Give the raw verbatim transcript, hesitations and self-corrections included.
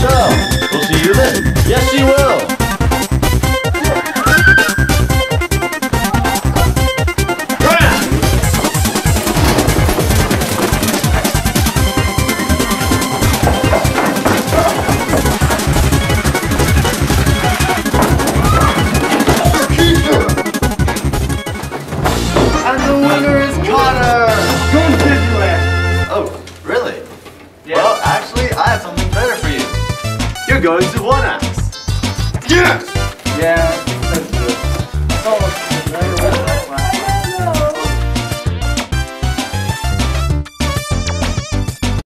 So, we'll see you then. Yes, you will. And the winner is Connor! Going to Disneyland! Oh, really? Yeah. Well, actually, I have something better for you. You're going to One Axe. Yes! Yeah.